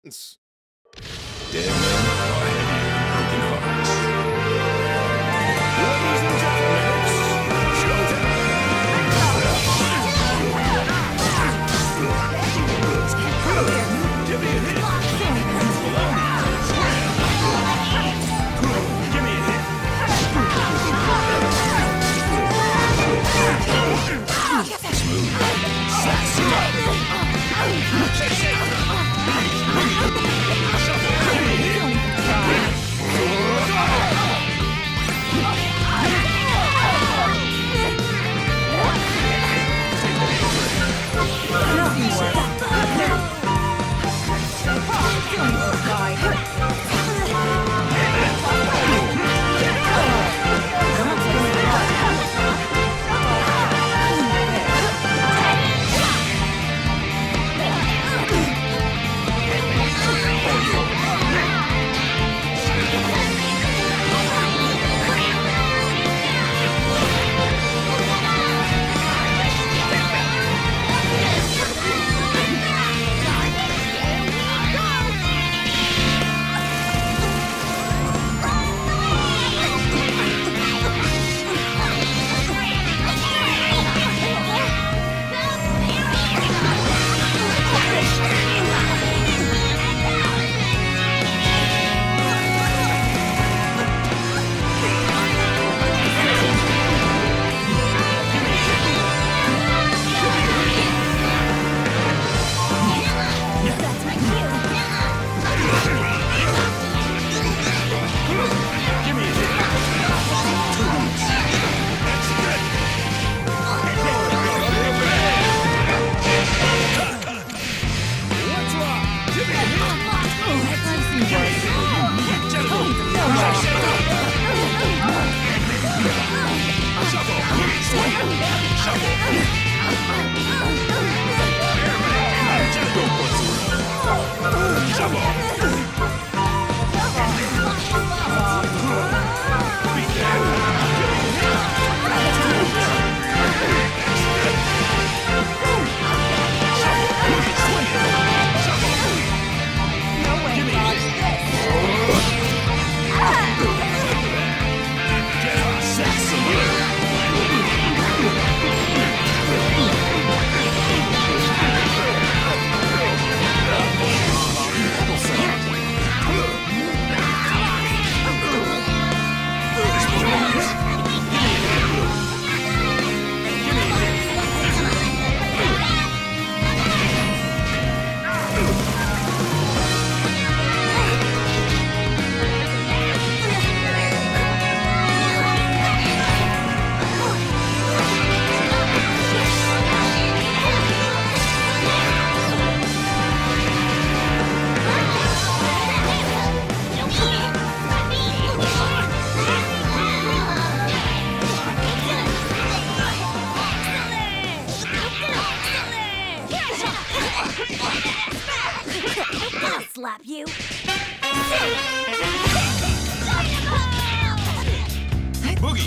It's... Dead men are heavier than broken hearts. Ladies and gentlemen, it's showtime! Give me a hit! Give me a hit! Smooth. Sassy. I'll slap you. Boogie!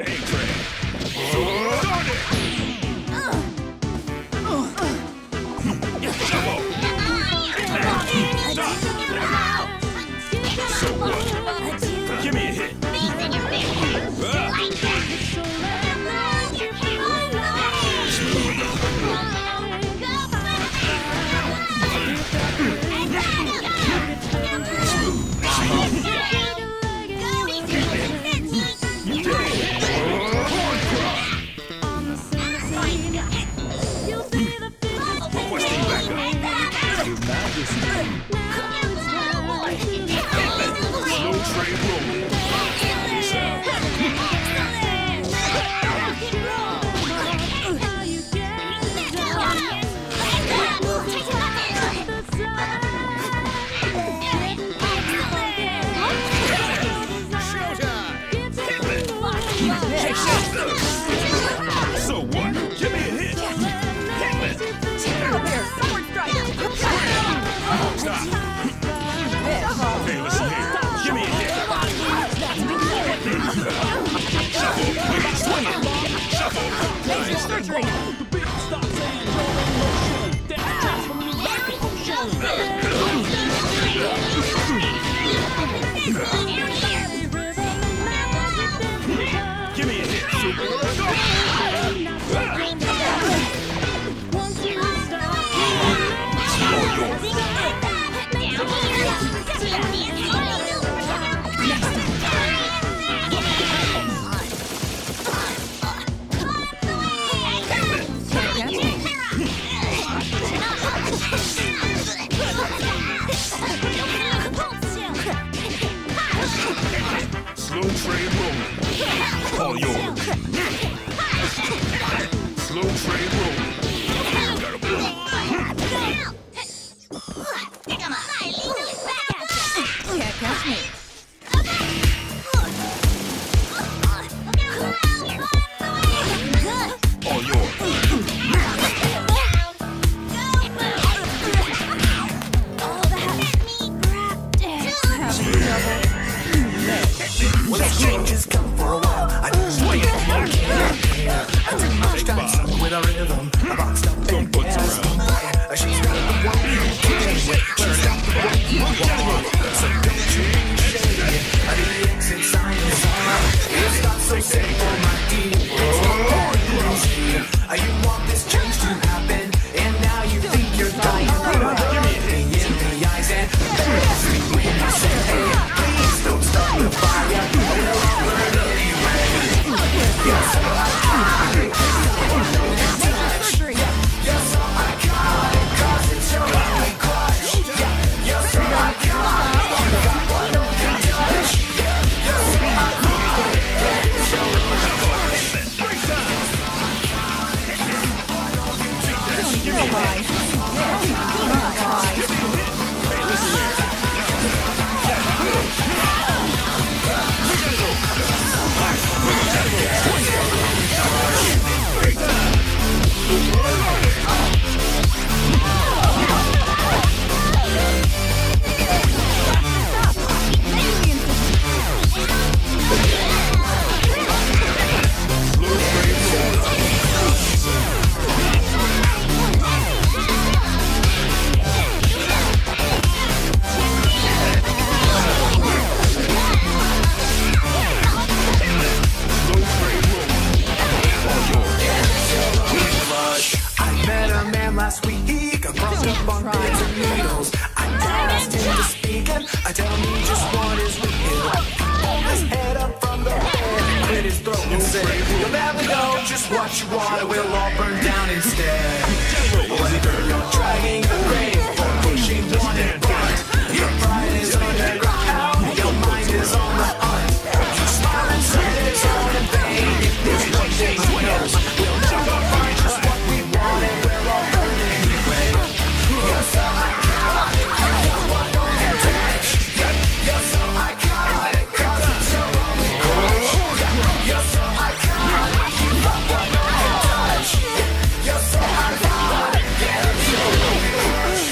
the hate train. Start it! Shuffle! Stop! So what? Give me a hit. So what? Give me a hit! Stop! Hey, listen here. Give me a hit! Shuffle! Wait, swing it! Shuffle! Surgery! Give me a hit! Slow train rolling. All yours. Slow train rolling. Gotta blow. Can't catch me. All yours. Well, the changes come for a while. I didn't swing it. I took my time with a rhythm. I boxed up and danced. She's got the one you can't wait. She's got the one you want. So don't you shake it. The exit sign is on. It's not so simple, my dear. You want this change to happen, and now you think you're dying. Give me in the eyes and ask me when you say, hey, please don't start the fire. We'll all burn anyway. Yes, Surgery! yes, I got it, 'cause it's your only crush. Yes, I got it, got what no can touch. Yes, I got it, it's your only crush. You're all right. Last week, I crossed up on pins and needles. I asked him to speak and tell me just what is real. Pulled his head up from the bed, cleared his throat and said, you'll never know just what you want, we'll all burn down instead. Whether you're dragging the grave or pushing one in front, your pride is underground, your mind is on the hunt. You smile and say it's all in vain. There's one thing he knows, we'll never find just what we want and we'll all burn anyway. Yes, I got it, you got what no can touch. Yes, I got it, 'cause it's your only crush. Yes, I got it, you got what no can touch. Yes, I got it, yeah, it's your only crush.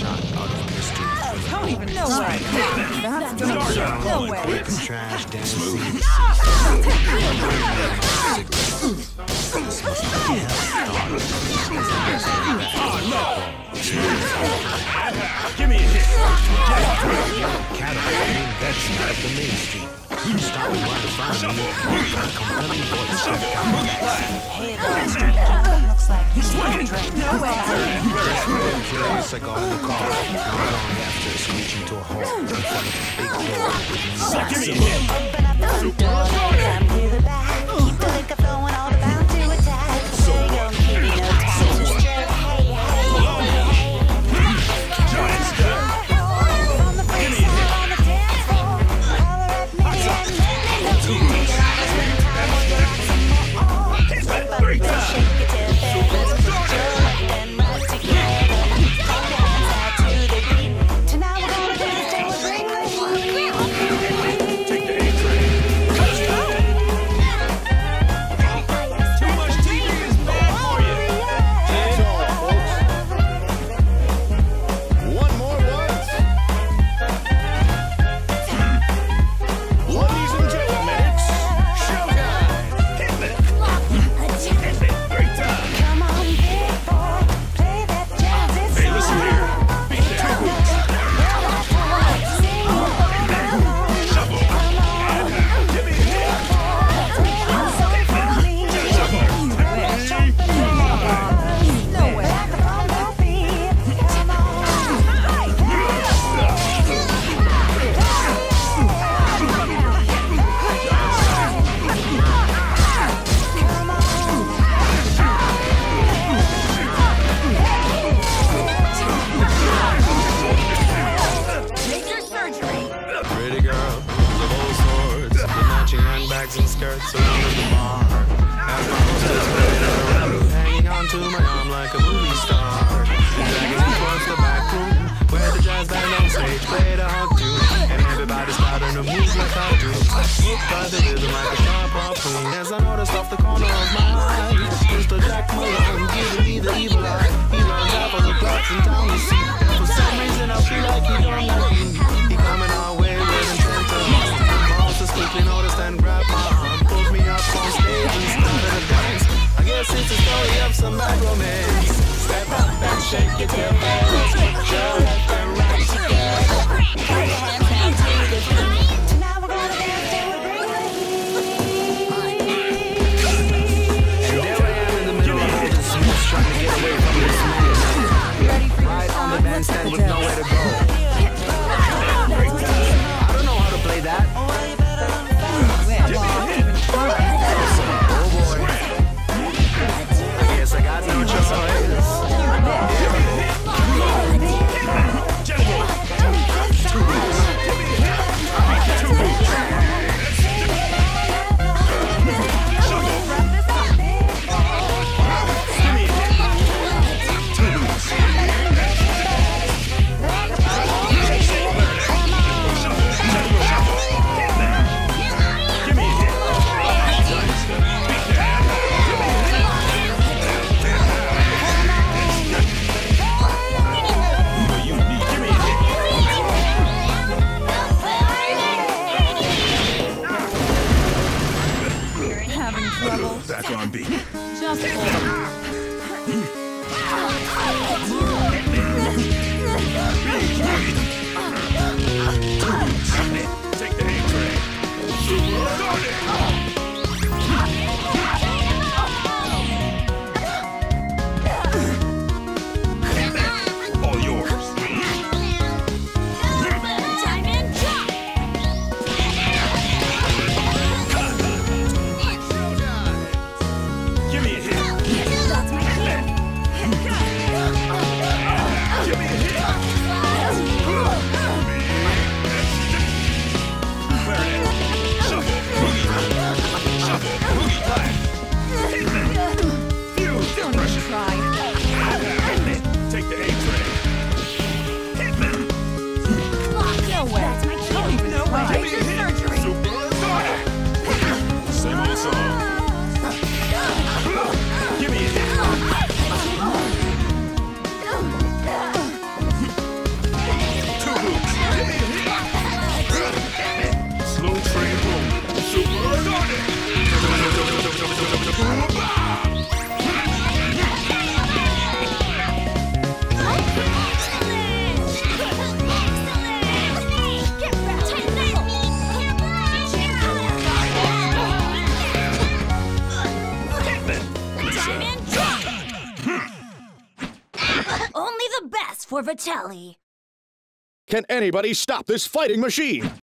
shot out of mystery. Don't even try. That's gonna be no way. Trash dancing. Give me a hit. Catapulting that's not the main street. Stop and try to find me. Compelling voice. Looks like he's running. No way. Like on the car. Not long after screeching to a halt in front of a big door with Give me a hit. Open up the front door, come to the back. Keep the liquor flowing, all about to attack. Say don't give me no time to strip. Hey, hey, hey. Giant step. On the front side, on the dance floor. Holler at me and let me know. Take it out, spend time, we'll get out some more. Step up, then shake it till then. Let's put your left and right together. Come dance out to the beat. Tonight we're gonna dance till we bring the heat. Take the A train. Too much TV is bad for you. That's all, folks. One more once. Ladies and gentlemen, it's showtime. Hit it. Great time. Come on, big boy, play that jazzy song. Hey, listen here. Beat that. Shuffle. Give me a hit. No way. Major surgery. Pretty girl, the old swords, the matching handbags and skirts surrounding the bar. As my hostess played around, hanging onto my arm like a movie star. Dragging me towards the back room, where the jazz band on stage played a hot tune, and everybody started to move like I do. Hooked by the rhythm like a sharp harpoon, as I noticed off the corner of my eye, Mr. Jack Malone giving me the evil eye. He runs out on the blocks in town to see. For some reason I feel like he don't like me. He coming our way with intent to harm. My hostess quickly noticed and grabbed my arm, pulled me up on stage and started to dance. I guess it's a story of some bad romance. Step up and shake it till let's put your left and right together. Put your hands out to the beat. Tonight we're gonna dance till we bring the heat. And there I am in the middle of all this mess, trying to get away from this man. Right on the bandstand with nowhere to go. I don't know how to play that. Don't even try. Oh boy. I guess I got no choice. for Vitelli. Can anybody stop this fighting machine?